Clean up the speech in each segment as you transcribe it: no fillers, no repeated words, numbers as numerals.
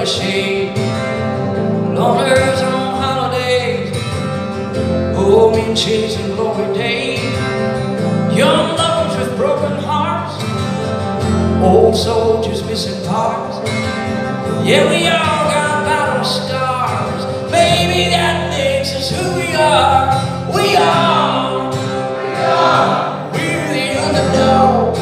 shade. Loners on holidays, oh, men chasing glory days. Young lovers with broken hearts, old soldiers missing parts. Yeah, we all got battle scars. Maybe that makes us who we are. We are. We're the underdog.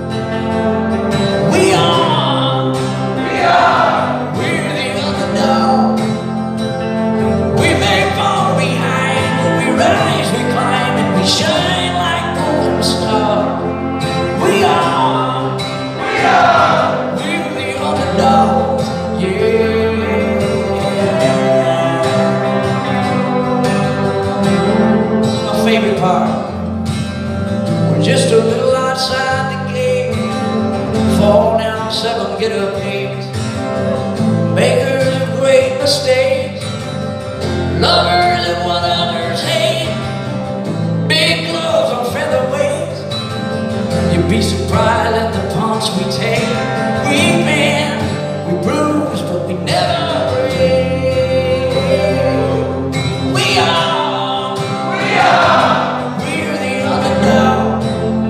We are. We're the underdog. We may fall behind, but we rise, we climb, and we shine like golden stars. We are. We're the underdogs. Yeah. My favorite part. We're just a little outside the gate. Fall down 7, get up 8. Makers of great mistakes. Lovers that what others hate. Big gloves on featherweights. You'd be surprised at the punch we take. We bend, we bruise, but we never break. We are. We're the underdog.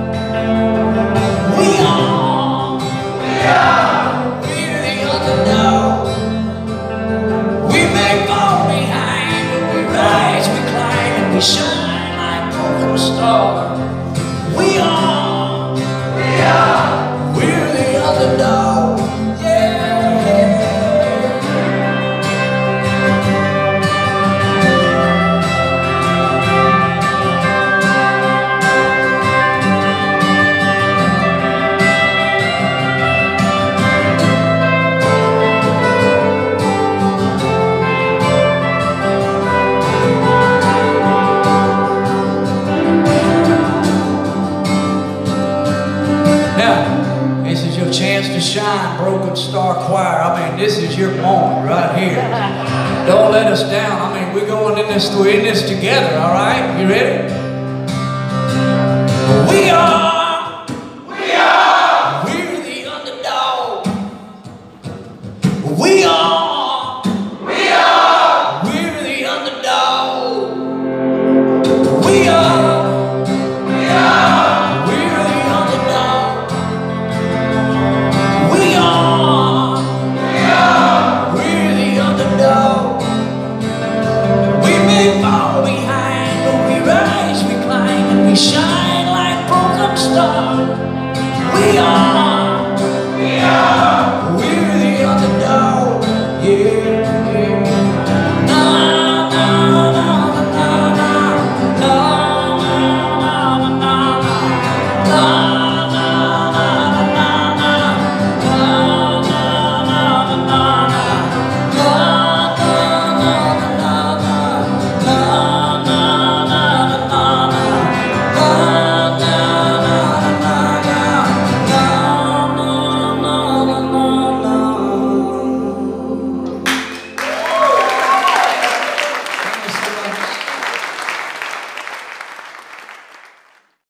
We are. We're the underdog. We may fall behind, but we rise, we climb, and we shine like golden stars. We are. We're the underdog. Yeah. Now, this is your chance to shine, Broken Star Choir. I mean, this is your moment right here. Don't let us down. I mean, we're going in this together, all right? You ready? We are. We're the underdog. We are. We're the underdog. We are. We're the underdog. We are. We're the underdog. We may fall behind, but we rise, we climb, and we shine like broken stars.